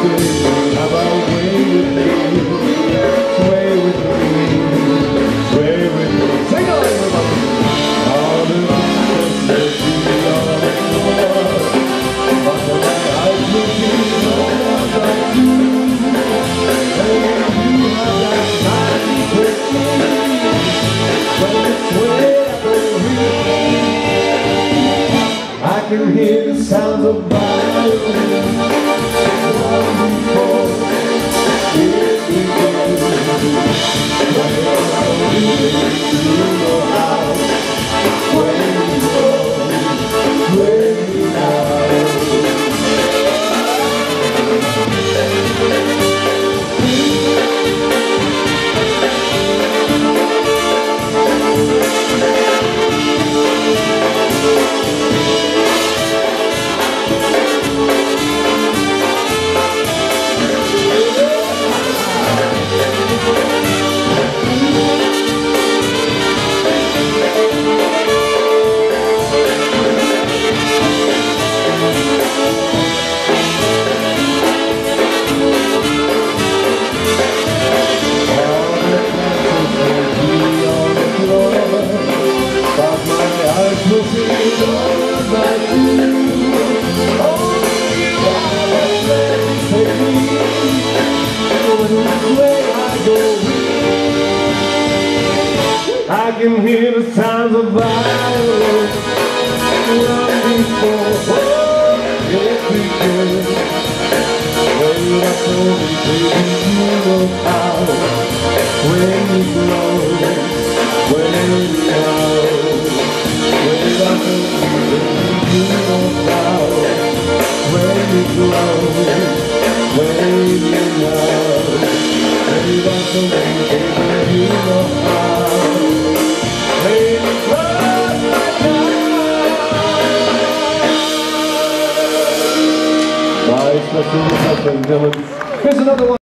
How about sway with me? Sway with me. Sway with me. Sing on, everybody. All the things that you are for, but the light I will be no one like you. And you have that magic with me. When you sway, I can hear the sounds of violins. I can hear the sounds of violence long before it begins. When I told you, baby, you know how. When you blow, when you know. When I told you, baby, you know how. When you blow, when you know. When I told you, baby, you know how. Here's another one.